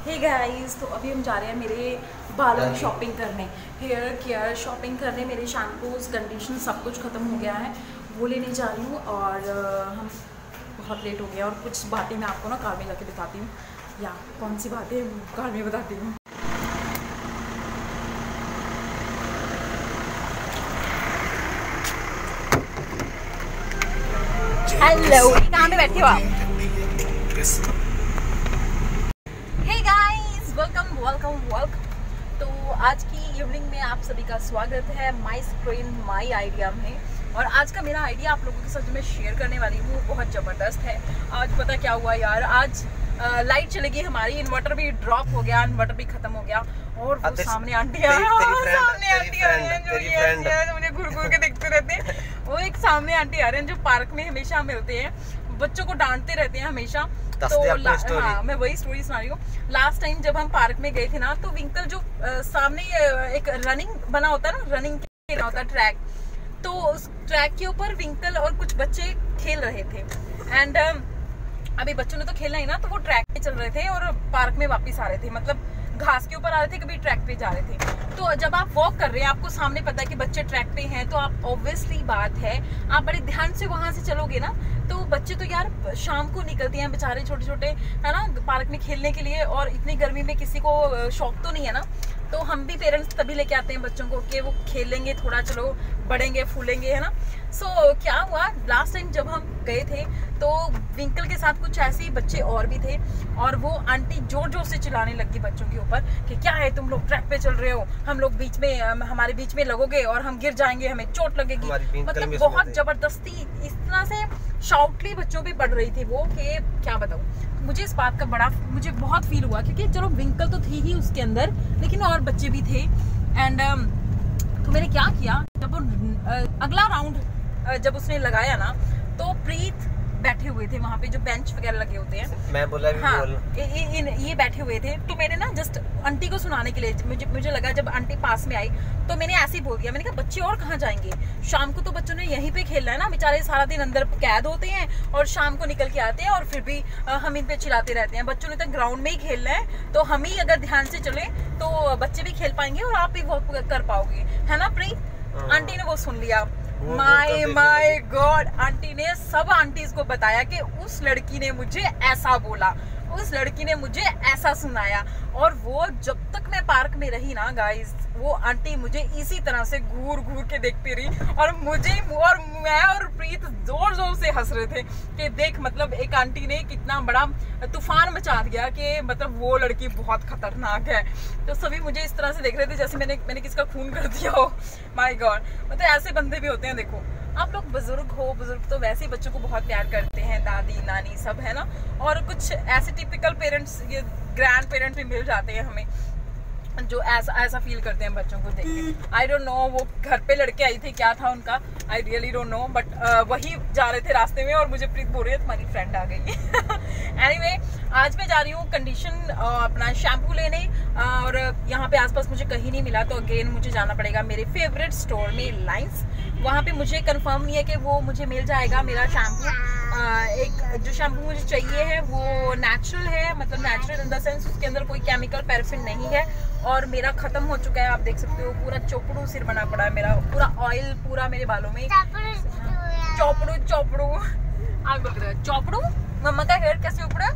Hey guys, तो अभी हम जा रहे हैं मेरे बालों की शॉपिंग करने, हेयर केयर शॉपिंग करने। मेरे शैम्पूज कंडीशन सब कुछ ख़त्म हो गया है, वो लेने जा रही हूँ। और हम बहुत लेट हो गया और कुछ बातें मैं आपको ना कार में जाके बताती हूँ, या कौन सी बातें कार में बताती हूँ। हेलो, कहाँ पे बैठे हो आप? Hey guys, welcome welcome welcome. तो आज की इवनिंग में आप सभी का स्वागत है माई स्क्रीन माई आइडिया में। और आज का मेरा आइडिया आप लोगों के साथ जो मैं शेयर करने वाली हूँ बहुत ज़बरदस्त है। आज पता क्या हुआ यार, आज लाइट चली गई हमारी, इन्वर्टर भी ड्रॉप हो गया, इन्वर्टर भी खत्म हो गया। और वो सामने आंटी सामने आंटी आ रही है जो मुझे घूर घूर के देखते रहते हैं। वो एक सामने आंटी आ रहे हैं जो पार्क में हमेशा मिलते हैं, बच्चों को डांटते रहते हैं हमेशा। तो हाँ, मैं वही स्टोरी सुना रही हूँ। लास्ट टाइम जब हम पार्क में गए थे ना, तो विंकल जो सामने एक रनिंग बना होता है ना, रनिंग के होता है ट्रैक, तो उस ट्रैक के ऊपर विंकल और कुछ बच्चे खेल रहे थे। एंड अभी बच्चों ने तो खेलना ही ना, तो वो ट्रैक पे चल रहे थे और पार्क में वापस आ रहे थे, मतलब घास के ऊपर आ रहे थे, कभी ट्रैक पे जा रहे थे। तो जब आप वॉक कर रहे हैं, आपको सामने पता है कि बच्चे ट्रैक पे हैं, तो आप ऑब्वियसली बात है आप बड़े ध्यान से वहां से चलोगे ना। तो बच्चे तो यार शाम को निकलते हैं बेचारे, छोटे छोटे है ना, पार्क में खेलने के लिए। और इतनी गर्मी में किसी को शौक तो नहीं है ना, तो हम भी पेरेंट्स तभी लेके आते हैं बच्चों को कि वो खेलेंगे थोड़ा, चलो बढ़ेंगे फूलेंगे, है ना। सो क्या हुआ, लास्ट टाइम जब हम गए थे तो विंकल के साथ कुछ ऐसे ही बच्चे और भी थे, और वो आंटी जोर जोर से चिल्लाने लगी बच्चों के ऊपर कि क्या है तुम लोग ट्रैक पे चल रहे हो, हम लोग बीच में, हमारे बीच में लगोगे और हम गिर जाएंगे, हमें चोट लगेगी। मतलब बहुत जबरदस्ती इस तरह से शाउटली बच्चों पे पड़ रही थी वो, कि क्या बताऊं। मुझे इस बात का मुझे बहुत फील हुआ, क्योंकि चलो विंकल तो थी ही उसके अंदर, लेकिन और बच्चे भी थे। एंड तो मैंने क्या किया, जब वो अगला राउंड जब उसने लगाया ना, तो प्रीत बैठे हुए थे वहाँ पे, जो बेंच वगैरह लगे होते हैं, मैं बोला हाँ, ये बैठे हुए थे। तो मैंने ना जस्ट आंटी को सुनाने के लिए, मुझे लगा जब आंटी पास में आई तो मैंने ऐसे ही बोल दिया, मैंने कहा बच्चे और कहाँ जाएंगे, शाम को तो बच्चों ने यहीं पे खेलना है ना, बेचारे सारा दिन अंदर कैद होते हैं और शाम को निकल के आते हैं, और फिर भी हम इन पे चिल्लाते रहते हैं। बच्चों ने तो ग्राउंड में ही खेलना है, तो हम ही अगर ध्यान से चले तो बच्चे भी खेल पाएंगे और आप भी वॉक कर पाओगे, है ना प्रीत। आंटी ने वो सुन लिया। माय गॉड, आंटी ने सब आंटीज को बताया कि उस लड़की ने मुझे ऐसा बोला, उस लड़की ने मुझे ऐसा सुनाया। और वो जब तक मैं पार्क में रही ना गाइस, वो आंटी मुझे इसी तरह से घूर घूर के देखती रही, और मैं और प्रीत जोर जोर से हंस रहे थे कि देख, मतलब एक आंटी ने कितना बड़ा तूफान मचा दिया कि मतलब वो लड़की बहुत खतरनाक है। तो सभी मुझे इस तरह से देख रहे थे जैसे मैंने किसका खून कर दिया हो। माय गॉड, मतलब ऐसे बंदे भी होते हैं। देखो आप लोग बुजुर्ग हो, बुजुर्ग तो वैसे ही बच्चों को बहुत प्यार करते हैं, दादी नानी सब, है ना। और कुछ ऐसे टिपिकल पेरेंट्स, ये ग्रैंड पेरेंट्स भी मिल जाते हैं हमें, जो ऐसा फील करते हैं बच्चों को देख के। आई डोंट नो वो घर पे लड़के आई थी, क्या था उनका, I really don't know, but वही जा रहे थे रास्ते में और मुझे प्रीत बोल रही है तुम्हारी फ्रेंड आ गई। एनीवे, आज मैं जा रही हूँ कंडीशन अपना शैम्पू लेने, और यहाँ पे आसपास मुझे कहीं नहीं मिला, तो अगेन मुझे जाना पड़ेगा मेरे फेवरेट स्टोर में लाइन्स। वहाँ पे मुझे कंफर्म नहीं है कि वो मुझे मिल जाएगा मेरा शैम्पू। एक जो शैम्पू मुझे चाहिए है वो नेचुरल है, मतलब नेचुरल इन द सेंस उसके अंदर कोई केमिकल पैराफिन नहीं है, और मेरा खत्म हो चुका है। आप देख सकते हो पूरा चोपड़ू सिर बना पड़ा है मेरा, पूरा ऑयल पूरा मेरे बालों में। चोपड़ू आप बोल रहे हो चोपड़ू, मम्मा का हेयर कैसे उपड़ा,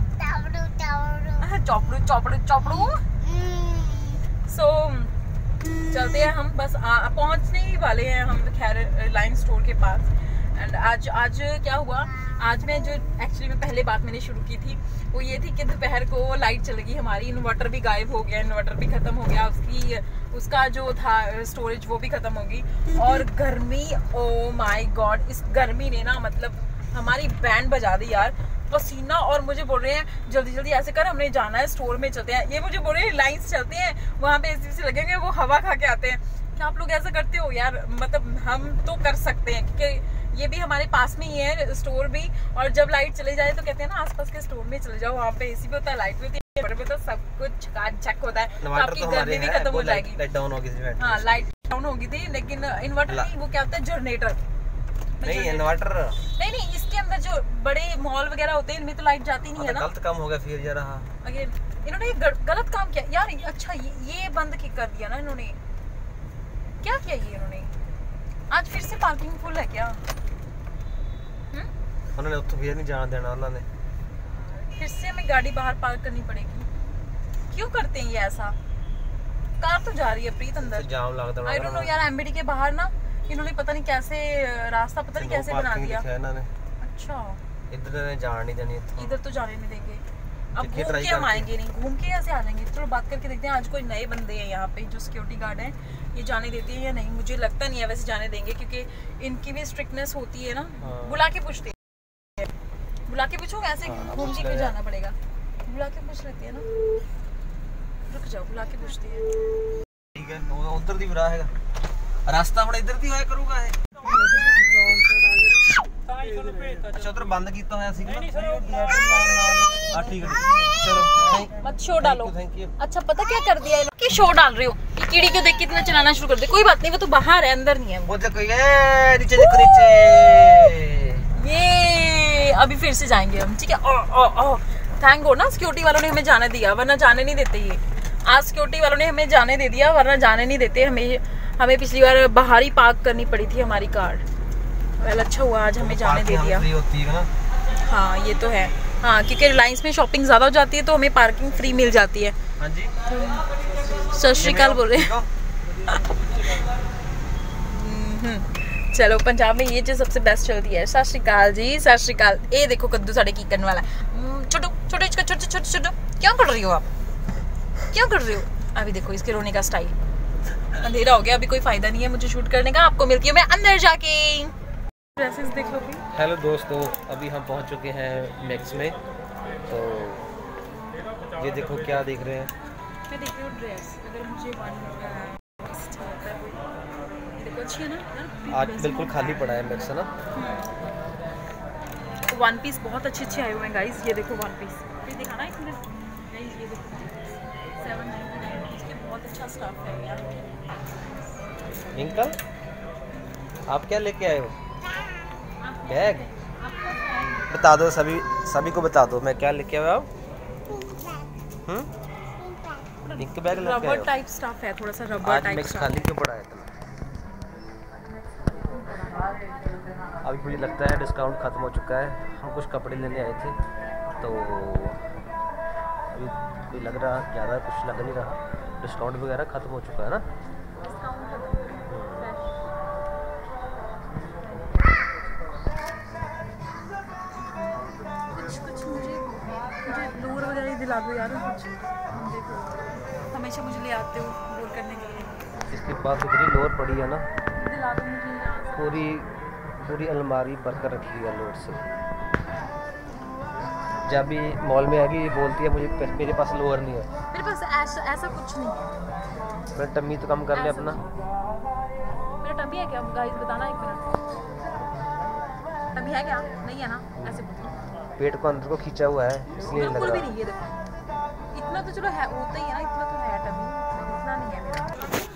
चोपड़ू। सो चलते हैं हम, बस पहुंचने ही वाले हैं हम खैर रिलायंस स्टोर के पास। एंड आज क्या हुआ, आज मैं जो एक्चुअली में पहले बात मैंने शुरू की थी वो ये थी कि दोपहर को लाइट चल गई हमारी, इन्वर्टर भी गायब हो गया, इन्वर्टर भी खत्म हो गया, उसका जो था स्टोरेज वो भी खत्म होगी। और गर्मी, ओ माय गॉड, इस गर्मी ने ना मतलब हमारी बैंड बजा दी यार, पसीना। और मुझे बोल रहे हैं जल्दी जल्दी ऐसे कर, हमने जाना है स्टोर में, चलते हैं। ये मुझे बोल रहे हैं लाइन्स चलते हैं, वहाँ पे एसी लगेंगे, वो हवा खा के आते हैं। क्या आप लोग ऐसा करते हो यार? मतलब हम तो कर सकते हैं क्योंकि ये भी हमारे पास में ही है स्टोर भी, और जब लाइट चले जाए तो कहते हैं ना आसपास के स्टोर में चले जाओ, वहाँ पे एसी भी होता है, लाइट भी होती है, तो सब कुछ चेक होता है, तो आपकी गर्मी भी खत्म हो जाएगी। हाँ, लाइट डाउन हो गई थी, लेकिन इन्वर्टर नहीं, वो क्या होता है जनरेटर, नहीं इन्वर्टर नहीं इसके अंदर जो बड़े मॉल वगैरह होते हैं इनमें तो लाइट जाती नहीं है ना। गलत काम हो गया फिर जरा। अगेन इन्होंने गलत काम किया यार। अच्छा ये बंद कर दिया ना इन्होंने। क्या किया ये इन्होंने? आज फिर से पार्किंग फुल है क्या? उन्होंने उत्थों फिर नहीं जाने देना उन्होंने। फिर से हमें गाड़ी बाहर पार्क करनी पड़ेगी। क्यों करते हैं ये ऐसा? कार तो जा रही है प्रीत अंदर। तो जाम लगता है। आई डोंट नो यार, एमबीडी के बाहर ना इन्होंने पता नहीं कैसे रास्ता पता नहीं कैसे बना दिया। अच्छा इधर जाने नहीं देनी। इधर तो जाने नहीं देंगे। अब घूम के हम आएंगे नहीं, घूम के कैसे आ जाएंगे? चलो बात करके देखते हैं। आज कोई नए बंदे हैं यहाँ पे जो सिक्योरिटी गार्ड हैं, ये जाने देते हैं या नहीं? मुझे लगता नहीं है वैसे जाने देंगे, क्योंकि इनकी भी स्ट्रिक्टनेस होती है ना। बुला के पूछते हैं, बुला के पूछो ऐसे घूम के क्यों जाना पड़ेगा? बुला के पूछ लेते हैं ना। रुक जाओ, बुला के पूछते हैं। ठीक है, उधर दी बरा है रास्ता बड़ा इधर दी होया करूगा है। अच्छा उधर बंद कीता होया सी। हां ठीक है चलो मत शो डालो। अच्छा पता क्या कर दिया है कि शो डाल रहे हो? ये कीड़ी क्यों देख के इतना चलाना शुरू कर दे? कोई बात नहीं, वो तो बाहर है, अंदर नहीं है वो। देखो ये नीचे देखो नीचे। ये अभी फिर से जाएंगे हम, ठीक है? ओ थैंक गॉड ना सिक्योरिटी वालों ने हमें जाने दिया, वरना जाने नहीं देते। ये आज सिक्योरिटी वालों ने हमें जाने दे दिया, वरना जाने नहीं देते। हमें पिछली बार बाहर ही पार्क करनी पड़ी थी हमारी कार। वेल अच्छा हुआ आज हमें जाने दे दिया। होती है ना? हाँ ये तो है। हाँ क्योंकि रिलायंस में शॉपिंग ज़्यादा हो जाती है तो हमें पार्किंग फ्री मिल जाती है। हाँ जी सत श्री अकाल बोल रहे। चलो पंजाब में ये चीज़ सबसे बेस्ट चलती है। सत श्री अकाल जी, सत श्री अकाल। ये देखो कद्दू साढ़े की करने वाला है। छोटो छोटो इसका छोटो छोटो छोटो। क्या कर रही हो आप? क्या कर रही हो? अभी देखो इसके रोने का स्टाइल। अंधेरा हो गया, अभी कोई फायदा नहीं है मुझे शूट करने का। आपको मिलती हूँ मैं अंदर जाके। ड्रेसेस देख लो। हेलो दोस्तों, अभी हम पहुंच चुके हैं मैक्स में। तो ये देखो क्या देख रहे हैं। मैं देख रही हूँ ड्रेस। अगर मुझे देखो अच्छी है ना? आज बिल्कुल खाली पड़ा है मैक्स, है ना? वन पीस बहुत अच्छे आए हुए हैं गाइस। ये देखो वन पीस ये दिखाना इसमें। ये देखो 799 इसके बहुत अच्छा स्टफ है यार। अंकल आप क्या लेके आए हो? बैग बता दो, सभी को बता दो मैं क्या लेके आया हूँ। पिंक बैग लेके आया हूँ। रबर टाइप स्टफ है, थोड़ा सा रबर टाइप। मिक्स खाली क्यों पड़ा है इतना? अभी मुझे लगता है डिस्काउंट खत्म हो चुका है। हम कुछ कपड़े लेने आए थे तो अभी कोई लग रहा ज़्यादा कुछ लग नहीं रहा। डिस्काउंट वगैरह खत्म हो चुका है ना? कुछ मुझे लोर वगैरह दिला दो यार कुछ। देखो हमेशा मुझे ले आते हो लोर करने के लिए। इसके पास इतनी लोर पड़ी है ना, दिला दो मुझे। पूरी अलमारी भरकर रखी है लोर से। जब भी मॉल में आएगी ये बोलती है मुझे मेरे पास लोअर नहीं है। मेरे पास ऐसा कुछ नहीं है। मेरा टम्मी तो कम कर ले अपना। मेरा टम्मी है क्या गाइस? बताना एक मिनट। टम्मी है क्या? नहीं है ना? ऐसे पेट को अंदर को खींचा हुआ है इसलिए लग रहा है। बिल्कुल भी नहीं। ये देखो इतना तो चलो है, होता ही है ना, इतना तो है टम्मी, इतना नहीं है मेरा।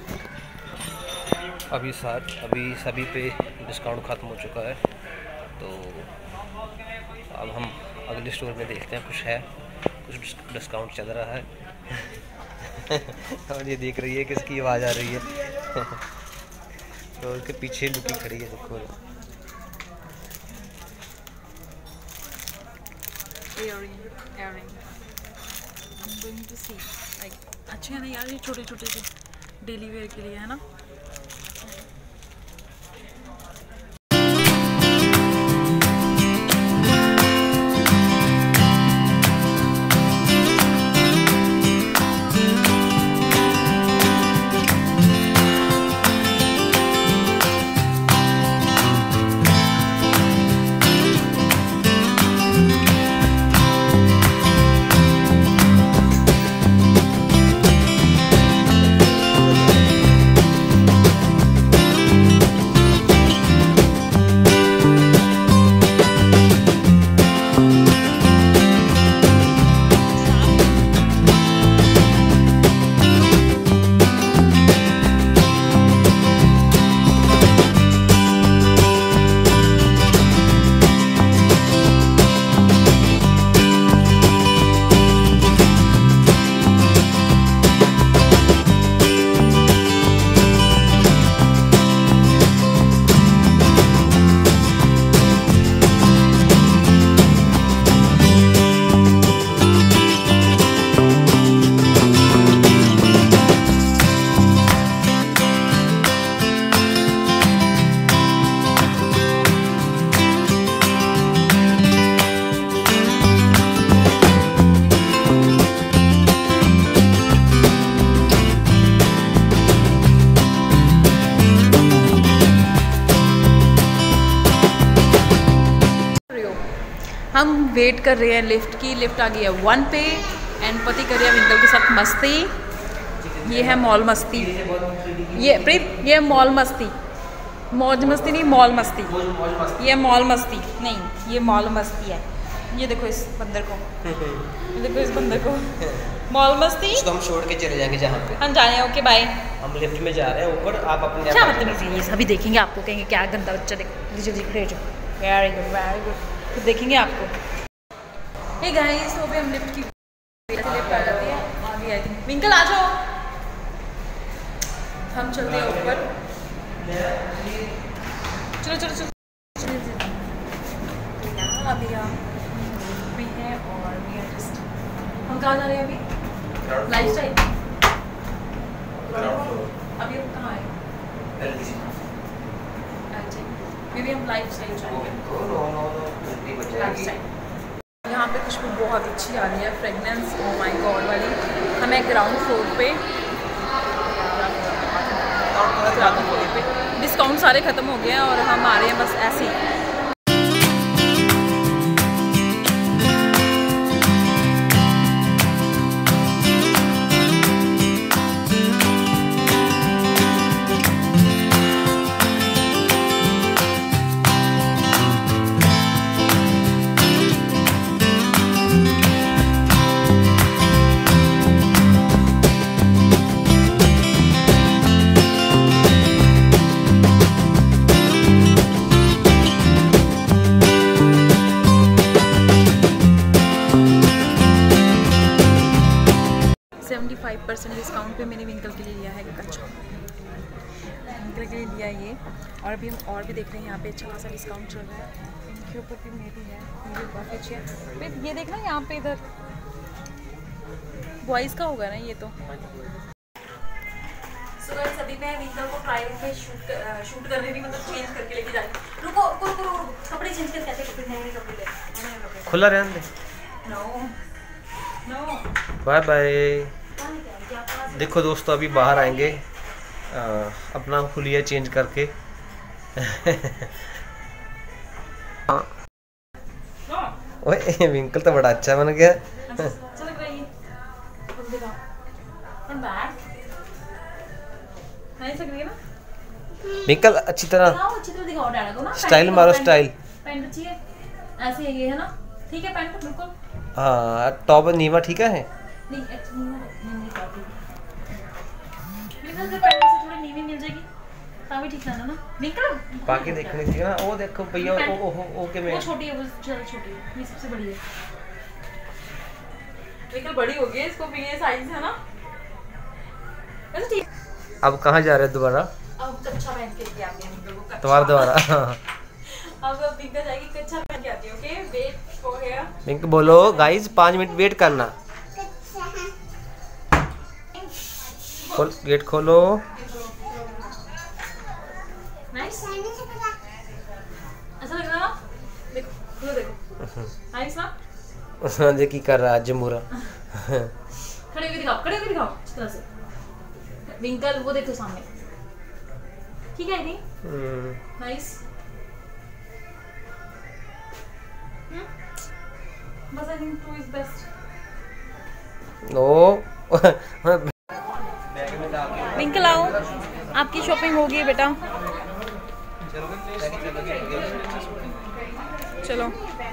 अभी सभी पे डिस्काउंट ख़त्म हो चुका है। तो अब हम अगले स्टोर में देखते हैं कुछ है, कुछ डिस्काउंट चल रहा है। और ये देख रही है किसकी आवाज़ आ रही है। तो उसके पीछे लुकी खड़ी है देखो। अच्छे हैं ना यार ये छोटे छोटे से डेली वेयर के लिए, है ना? हम वेट कर रहे हैं लिफ्ट की। लिफ्ट आ गई है 1 पे एंड पति कर रहे हैं विंकल के साथ मस्ती। ये है मॉल मस्ती, ये प्रीत ये मॉल मस्ती, मौज मस्ती नहीं मॉल मस्ती, ये मॉल मस्ती नहीं, ये मॉल मस्ती है। ये देखो इस बंदर को, ये देखो इस बंदर को, मॉल मस्ती। इसको हम छोड़ के चले जाएंगे जहाँ पे हम जा रहे हैं। Okay bye. हम लिफ्ट में जा रहे हैं ऊपर, आप अपने क्या मतलब ये सभी देखेंगे आपको, कहेंगे क्या गंदा बच्चा, देखो जल्दी खड़े हो जाओ। वेरी गुड वेरी गुड, तो देखेंगे आपको। हे गाइस, तो अभी हम लिफ्ट की लिफ्ट आ जाती है आगे, आई थिंक। विंकल आ जाओ, हम चलते हैं ऊपर। चलो चलो चलो, यहाँ अभी हम भी हैं और we are just, हम कहाँ जा रहे हैं अभी? लाइफस्टाइल। अभी हम कहाँ हैं? अच्छा, अभी हम लाइफस्टाइल जाएंगे। यहाँ पे खुशबू बहुत अच्छी आ रही है, फ्रेगनेंस ओ माय गॉड वाली। हमें ग्राउंड फ्लोर पे डिस्काउंट सारे ख़त्म हो गए हैं और हम आ रहे हैं बस ऐसे ही। 75% डिस्काउंट पे मैंने विंकल के लिए लिया है कच्चा, विंकल के लिए लिया ये। और अभी हम और भी देख रहे हैं, यहाँ पे अच्छा खासा डिस्काउंट चल रहा है। इनके ऊपर भी मेरी है, ये भी काफ़ी अच्छी है। फिर ये देखना यहाँ पे इधर बॉयज़ का होगा ना ये तो। सो गाइस, अभी मैं विंकल को ट्राई रूम में शूट करने भी मतलब चेंज करके लेके जा रही हूँ। रुको रुको रुको, कपड़े चेंज कर, कैसे कपड़े नए कपड़े ले, खुला रहने दे। No no, bye bye. देखो दोस्तों, अभी बाहर आएंगे अपना हुलिया चेंज करके। ओए विंकल तो बड़ा अच्छा बन गया। विंकल अच्छी तरह स्टाइल मारो, स्टाइल। पैंट अच्छी है, ऐसे ही है ना? ठीक है पैंट बिल्कुल। हाँ, टॉप नीवा ठीक है? नहीं नहीं पैंट से थोड़ी नीवी मिल जाएगी तभी ठीक है ना? निकल बाकी देखने चाहिए ना। वो देखो भैया, ओके मैं, वो छोटी है, वो ज़्यादा छोटी है, ये सबसे बड़ी है। निकल बड़ी हो गई है, इसको भी ये साइज है ना। वैसे ठीक। अब कहाँ जा रहे हैं दोबारा? अब कच्चा पहन के लेके आते हैं को तुम्हारा दोबारा। अब विंकल जाएगी कच्चा पहन के आती है। Okay, wait for here. विंकल बोलो गाइस, 5 मिनट वेट करना। गेट खोलो। नाइस, अच्छा लग रहा है? देखो खुलो, देखो नाइस ना। ये की कर रहा है जमुरा। खड़े होके दिखाओ, खड़े होके दिखाओ इस तरह से। विंकल वो देखो सामने, ठीक है? नहीं नाइस। बस I think 2 is best. No विंकल आओ, आपकी शॉपिंग हो गई बेटा, चलो।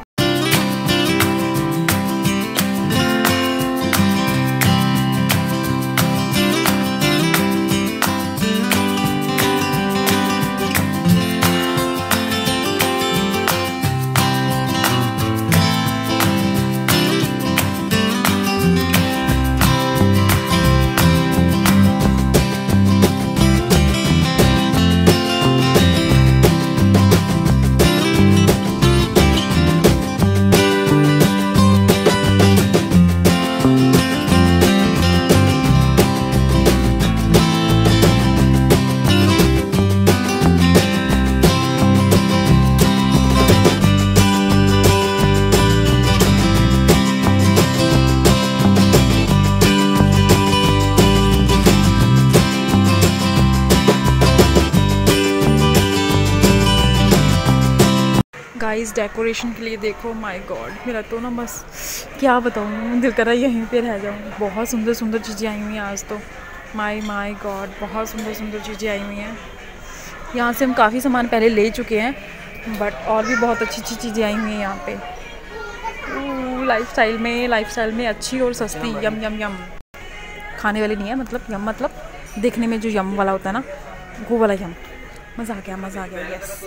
गाइस डेकोरेशन के लिए देखो, माय गॉड मेरा तो ना बस क्या बताऊँ, दिल कर रहा है यहीं पे रह जाऊँ। बहुत सुंदर सुंदर चीज़ें आई हुई हैं आज तो, माय गॉड बहुत सुंदर सुंदर चीज़ें आई हुई हैं। यहाँ से हम काफ़ी सामान पहले ले चुके हैं, बट और भी बहुत अच्छी अच्छी चीज़ें आई हुई हैं यहाँ पे। लाइफस्टाइल में अच्छी और सस्ती, यम यम यम। खाने वाली नहीं है, मतलब यम मतलब देखने में जो यम वाला होता है ना, वो वाला यम। मज़ा आ गया यस।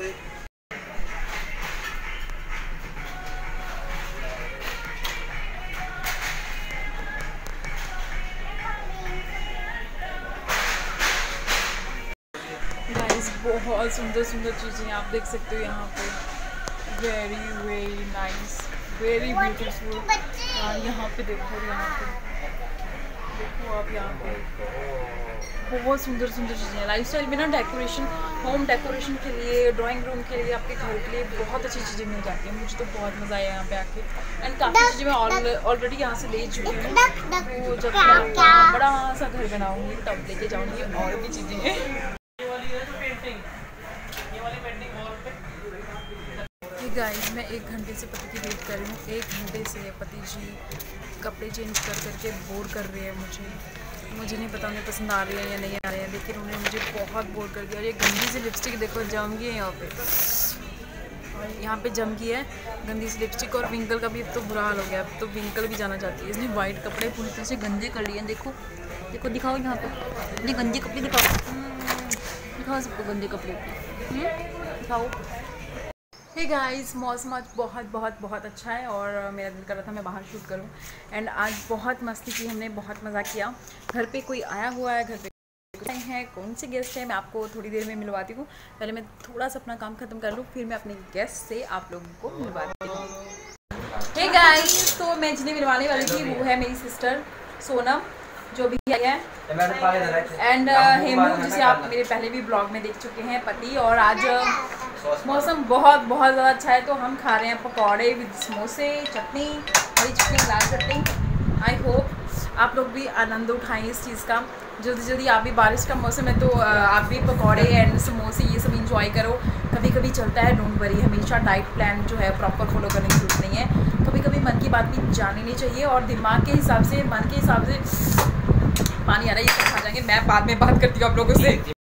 बहुत सुंदर सुंदर चीज़ें आप देख सकते हो यहाँ पे, वेरी नाइस, वेरी ब्यूटीफुल। और यहाँ पे देखो आप, यहाँ पे बहुत सुंदर सुंदर चीज़ें। लाइफस्टाइल में ना डेकोरेशन, होम डेकोरेशन के लिए, ड्राइंग रूम के लिए, आपके घर के लिए बहुत अच्छी चीज़ें मिल जाती हैं। मुझे तो बहुत मज़ा आया यहाँ पे आके, एंड काफ़ी चीज़ें मैं ऑलरेडी यहाँ से ले चुकी हूँ। तो जब मैं बड़ा सा घर बनाऊँगी तब लेके जाऊँगी और भी चीज़ें। गाइस मैं 1 घंटे से पति की वेट कर रही हूँ। 1 घंटे से पति जी कपड़े चेंज कर करके बोर कर रहे हैं मुझे नहीं पता उन्हें पसंद आ रही है या नहीं आ रहे हैं, लेकिन उन्हें मुझे बहुत बोर कर दिया। और ये गंदी सी लिपस्टिक देखो जम गई है यहाँ पे, और यहाँ पे जम गई है गंदी सी लिपस्टिक। और विंकल का भी अब तो बुरा हाल हो गया, अब तो विंकल भी जाना चाहती है। इसने वाइट कपड़े पूरी तरह से गंदे कर लिए हैं। देखो दिखाओ यहाँ पे, ये गंदे कपड़े दिखाओ सबको, गंदे कपड़े दिखाओ। हे गाइस मौसम आज बहुत अच्छा है और मेरा दिल कर रहा था मैं बाहर शूट करूं, एंड आज बहुत मस्ती की हमने, बहुत मज़ा किया। घर पे कोई आया हुआ है, घर पे हैं, कौन से गेस्ट हैं मैं आपको थोड़ी देर में मिलवाती हूँ। पहले मैं थोड़ा सा अपना काम ख़त्म कर लूँ, फिर मैं अपने गेस्ट से आप लोगों को मिलवाती हूँ। हे गाइस तो मैं जिन्हें मिलवाने वाली थी वो है मेरी सिस्टर सोनम, जो भी आई है, एंड हेमू जिसे आप मेरे पहले भी ब्लॉग में देख चुके हैं, पति। और आज मौसम बहुत ज़्यादा अच्छा है, तो हम खा रहे हैं पकौड़े विद समोसे, चटनी, हरी चटनी, लाल चटनी। आई होप आप लोग भी आनंद उठाएं इस चीज़ का। जल्दी आप भी, बारिश का मौसम है तो आप भी पकौड़े एंड समोसे ये सब इंजॉय करो। कभी चलता है, डोंट वरी, हमेशा डाइट प्लान जो है प्रॉपर फॉलो करने की जरूरत नहीं है। कभी मन की बात भी जाननी नहीं चाहिए, और दिमाग के हिसाब से, मन के हिसाब से पानी आ रहा है, ये सब खा जाएंगे। मैं बाद में बात करती हूँ आप लोगों से।